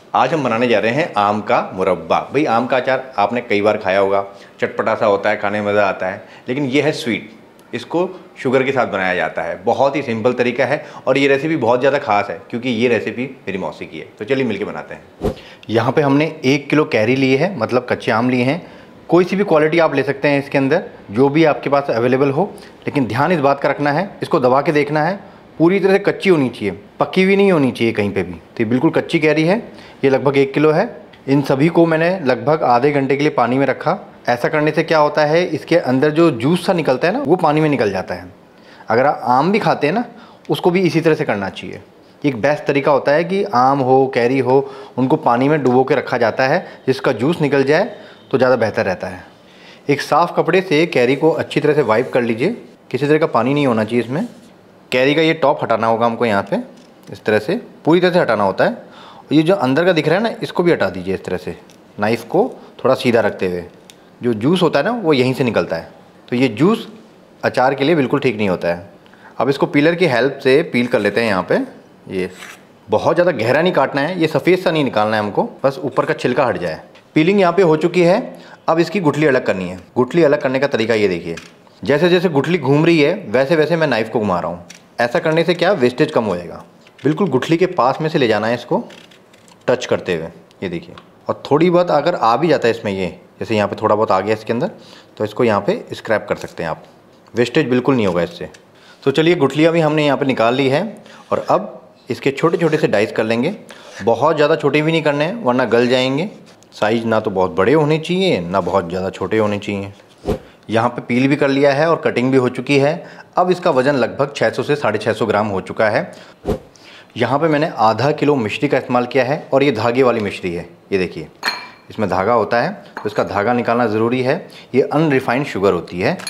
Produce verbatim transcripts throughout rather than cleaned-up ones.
आज हम बनाने जा रहे हैं आम का मुरब्बा। भाई आम का अचार आपने कई बार खाया होगा, चटपटा सा होता है, खाने में मज़ा आता है, लेकिन ये है स्वीट। इसको शुगर के साथ बनाया जाता है। बहुत ही सिंपल तरीका है और ये रेसिपी बहुत ज़्यादा खास है क्योंकि ये रेसिपी मेरी मौसी की है। तो चलिए मिलके बनाते हैं। यहाँ पे हमने एक किलो कैरी लिए है, मतलब कच्चे आम लिए हैं। कोई सी भी क्वालिटी आप ले सकते हैं इसके अंदर, जो भी आपके पास अवेलेबल हो, लेकिन ध्यान इस बात का रखना है, इसको दबा के देखना है, पूरी तरह से कच्ची होनी चाहिए, पक्की हुई नहीं होनी चाहिए कहीं पे भी। तो ये बिल्कुल कच्ची कैरी है। ये लगभग एक किलो है। इन सभी को मैंने लगभग आधे घंटे के लिए पानी में रखा। ऐसा करने से क्या होता है, इसके अंदर जो जूस सा निकलता है ना, वो पानी में निकल जाता है। अगर आप आम भी खाते हैं ना, उसको भी इसी तरह से करना चाहिए। एक बेस्ट तरीका होता है कि आम हो, कैरी हो, उनको पानी में डुबो के रखा जाता है, जिसका जूस निकल जाए तो ज़्यादा बेहतर रहता है। एक साफ़ कपड़े से कैरी को अच्छी तरह से वाइप कर लीजिए। किसी तरह का पानी नहीं होना चाहिए इसमें। कैरी का ये टॉप हटाना होगा हमको, यहाँ पे इस तरह से पूरी तरह से हटाना होता है। और ये जो अंदर का दिख रहा है ना, इसको भी हटा दीजिए इस तरह से, नाइफ़ को थोड़ा सीधा रखते हुए। जो जूस होता है ना, वो यहीं से निकलता है। तो ये जूस अचार के लिए बिल्कुल ठीक नहीं होता है। अब इसको पीलर की हेल्प से पील कर लेते हैं। यहाँ पे ये बहुत ज़्यादा गहरा नहीं काटना है, ये सफ़ेद सा नहीं निकालना है हमको, बस ऊपर का छिलका हट जाए। पीलिंग यहाँ पे हो चुकी है। अब इसकी गुठली अलग करनी है। गुठली अलग करने का तरीका ये देखिए, जैसे जैसे गुठली घूम रही है वैसे वैसे मैं नाइफ़ को घुमा रहा हूँ। ऐसा करने से क्या, वेस्टेज कम हो जाएगा। बिल्कुल गुठली के पास में से ले जाना है इसको, टच करते हुए, ये देखिए। और थोड़ी बहुत अगर आ भी जाता है इसमें, ये जैसे यहाँ पे थोड़ा बहुत आ गया इसके अंदर, तो इसको यहाँ पे स्क्रैप कर सकते हैं आप। वेस्टेज बिल्कुल नहीं होगा इससे। तो चलिए, गुठलियाँ भी हमने यहाँ पे निकाल ली है और अब इसके छोटे छोटे से डाइस कर लेंगे। बहुत ज़्यादा छोटे भी नहीं करने हैं वरना गल जाएंगे। साइज़ ना तो बहुत बड़े होने चाहिए, ना बहुत ज़्यादा छोटे होने चाहिए। यहाँ पे पील भी कर लिया है और कटिंग भी हो चुकी है। अब इसका वज़न लगभग छह सौ से साढ़े छः सौ ग्राम हो चुका है। यहाँ पे मैंने आधा किलो मिश्री का इस्तेमाल किया है और ये धागे वाली मिश्री है। ये देखिए, इसमें धागा होता है तो इसका धागा निकालना ज़रूरी है। ये अनरिफाइंड शुगर होती है।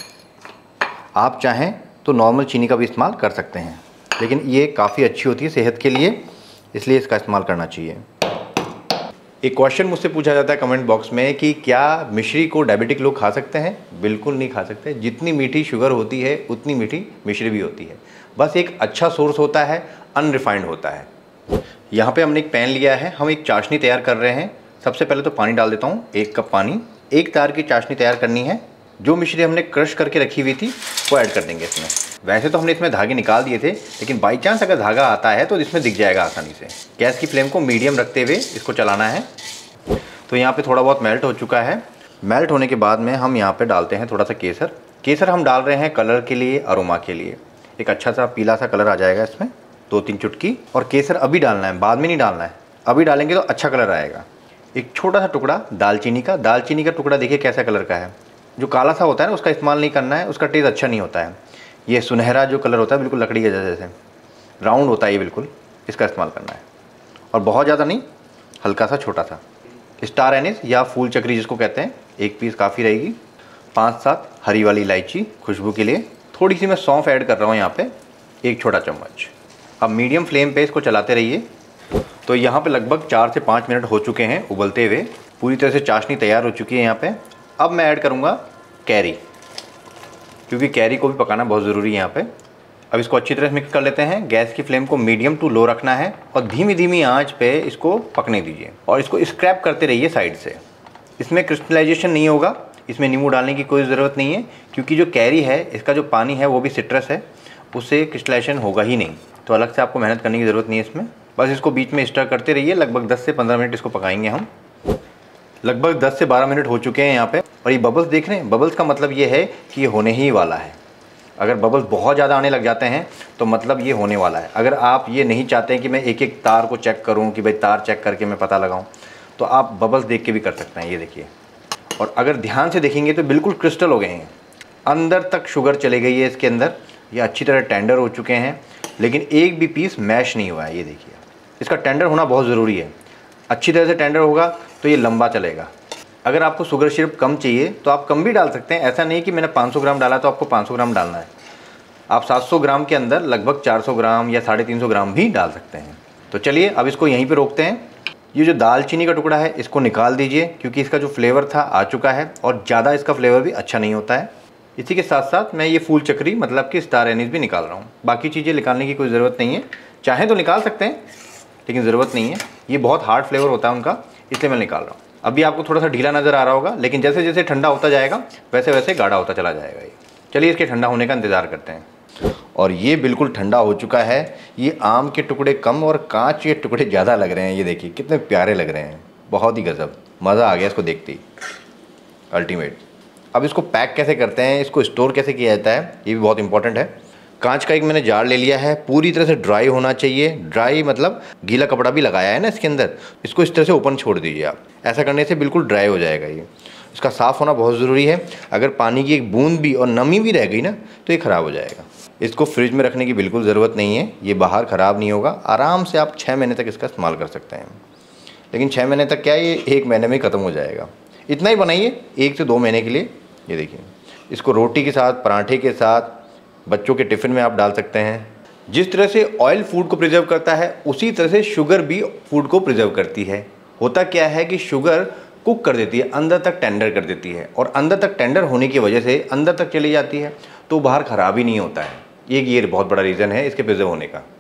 आप चाहें तो नॉर्मल चीनी का भी इस्तेमाल कर सकते हैं, लेकिन ये काफ़ी अच्छी होती है सेहत के लिए, इसलिए इसका इस्तेमाल करना चाहिए। एक क्वेश्चन मुझसे पूछा जाता है कमेंट बॉक्स में कि क्या मिश्री को डायबिटिक लोग खा सकते हैं? बिल्कुल नहीं खा सकते। जितनी मीठी शुगर होती है उतनी मीठी मिश्री भी होती है। बस एक अच्छा सोर्स होता है, अनरिफाइंड होता है। यहाँ पे हमने एक पैन लिया है, हम एक चाशनी तैयार कर रहे हैं। सबसे पहले तो पानी डाल देता हूँ, एक कप पानी। एक तार की चाशनी तैयार करनी है। जो मिश्री हमने क्रश करके रखी हुई थी वो ऐड कर देंगे इसमें। वैसे तो हमने इसमें धागे निकाल दिए थे, लेकिन बाई चांस अगर धागा आता है तो इसमें दिख जाएगा आसानी से। गैस की फ्लेम को मीडियम रखते हुए इसको चलाना है। तो यहाँ पे थोड़ा बहुत मेल्ट हो चुका है। मेल्ट होने के बाद में हम यहाँ पे डालते हैं थोड़ा सा केसर। केसर हम डाल रहे हैं कलर के लिए, अरोमा के लिए। एक अच्छा सा पीला सा कलर आ जाएगा इसमें, दो तीन चुटकी। और केसर अभी डालना है, बाद में नहीं डालना है। अभी डालेंगे तो अच्छा कलर आएगा। एक छोटा सा टुकड़ा दालचीनी का। दालचीनी का टुकड़ा देखिए कैसा कलर का है। जो काला सा होता है ना, उसका इस्तेमाल नहीं करना है, उसका टेस्ट अच्छा नहीं होता है। ये सुनहरा जो कलर होता है, बिल्कुल लकड़ी के जैसे राउंड होता है ये, बिल्कुल इसका इस्तेमाल करना है। और बहुत ज़्यादा नहीं, हल्का सा छोटा सा। स्टार एनिस या फूल चक्री जिसको कहते हैं, एक पीस काफ़ी रहेगी। पाँच सात हरी वाली इलायची खुशबू के लिए। थोड़ी सी मैं सौंफ ऐड कर रहा हूँ यहाँ पे, एक छोटा चम्मच। अब मीडियम फ्लेम पे इसको चलाते रहिए। तो यहाँ पे लगभग चार से पाँच मिनट हो चुके हैं उबलते हुए। पूरी तरह से चाशनी तैयार हो चुकी है यहाँ पे। अब मैं ऐड करूँगा कैरी, क्योंकि कैरी को भी पकाना बहुत ज़रूरी है यहाँ पे। अब इसको अच्छी तरह से मिक्स कर लेते हैं। गैस की फ्लेम को मीडियम टू लो रखना है और धीमी धीमी आंच पे इसको पकने दीजिए और इसको स्क्रैप करते रहिए साइड से। इसमें क्रिस्टलाइजेशन नहीं होगा, इसमें नींबू डालने की कोई ज़रूरत नहीं है, क्योंकि जो कैरी है इसका जो पानी है वो भी सिट्रस है, उससे क्रिस्टलाइजेशन होगा ही नहीं। तो अलग से आपको मेहनत करने की ज़रूरत नहीं है इसमें। बस इसको बीच में स्टर करते रहिए। लगभग दस से पंद्रह मिनट इसको पकाएंगे हम। लगभग दस से बारह मिनट हो चुके हैं यहाँ पे। और ये बबल्स देख रहे हैं, बबल्स का मतलब ये है कि ये होने ही वाला है। अगर बबल्स बहुत ज़्यादा आने लग जाते हैं तो मतलब ये होने वाला है। अगर आप ये नहीं चाहते हैं कि मैं एक एक तार को चेक करूं कि भाई तार चेक करके मैं पता लगाऊं, तो आप बबल्स देख के भी कर सकते हैं। ये देखिए, और अगर ध्यान से देखेंगे तो बिल्कुल क्रिस्टल हो गए हैं, अंदर तक शुगर चले गई है इसके अंदर। ये अच्छी तरह टेंडर हो चुके हैं, लेकिन एक भी पीस मैश नहीं हुआ है। ये देखिए, इसका टेंडर होना बहुत ज़रूरी है। अच्छी तरह से टेंडर होगा तो ये लंबा चलेगा। अगर आपको शुगर सिरप कम चाहिए तो आप कम भी डाल सकते हैं। ऐसा नहीं कि मैंने पाँच सौ ग्राम डाला तो आपको पाँच सौ ग्राम डालना है। आप सात सौ ग्राम के अंदर लगभग चार सौ ग्राम या साढ़े तीन सौ ग्राम भी डाल सकते हैं। तो चलिए अब इसको यहीं पे रोकते हैं। ये जो दालचीनी का टुकड़ा है इसको निकाल दीजिए, क्योंकि इसका जो फ्लेवर था आ चुका है और ज़्यादा इसका फ्लेवर भी अच्छा नहीं होता है। इसी के साथ साथ मैं ये फूल चक्री मतलब कि स्टार एनीस भी निकाल रहा हूँ। बाकी चीज़ें निकालने की कोई ज़रूरत नहीं है, चाहें तो निकाल सकते हैं, लेकिन ज़रूरत नहीं है, ये बहुत हार्ड फ्लेवर होता है उनका, इसलिए मैं निकाल रहा हूँ। अभी आपको थोड़ा सा ढीला नज़र आ रहा होगा, लेकिन जैसे जैसे ठंडा होता जाएगा वैसे वैसे गाढ़ा होता चला जाएगा ये। चलिए इसके ठंडा होने का इंतज़ार करते हैं। और ये बिल्कुल ठंडा हो चुका है। ये आम के टुकड़े कम और कांच के टुकड़े ज़्यादा लग रहे हैं। ये देखिए कितने प्यारे लग रहे हैं, बहुत ही गजब, मज़ा आ गया इसको देखते ही, अल्टीमेट। अब इसको पैक कैसे करते हैं, इसको स्टोर कैसे किया जाता है, ये भी बहुत इंपॉर्टेंट है। कांच का एक मैंने जार ले लिया है, पूरी तरह से ड्राई होना चाहिए। ड्राई मतलब गीला कपड़ा भी लगाया है ना इसके अंदर, इसको इस तरह से ओपन छोड़ दीजिए आप। ऐसा करने से बिल्कुल ड्राई हो जाएगा ये। इसका साफ़ होना बहुत ज़रूरी है, अगर पानी की एक बूंद भी और नमी भी रह गई ना तो ये ख़राब हो जाएगा। इसको फ्रिज में रखने की बिल्कुल ज़रूरत नहीं है, ये बाहर ख़राब नहीं होगा, आराम से आप छः महीने तक इसका इस्तेमाल कर सकते हैं। लेकिन छः महीने तक क्या, ये एक महीने में ख़त्म हो जाएगा। इतना ही बनाइए एक से दो महीने के लिए। ये देखिए, इसको रोटी के साथ, पराठे के साथ, बच्चों के टिफ़िन में आप डाल सकते हैं। जिस तरह से ऑयल फूड को प्रिजर्व करता है, उसी तरह से शुगर भी फूड को प्रिजर्व करती है। होता क्या है कि शुगर कुक कर देती है, अंदर तक टेंडर कर देती है, और अंदर तक टेंडर होने की वजह से अंदर तक चली जाती है तो बाहर ख़राब ही नहीं होता है। एक ये बहुत बड़ा रीज़न है इसके प्रिजर्व होने का।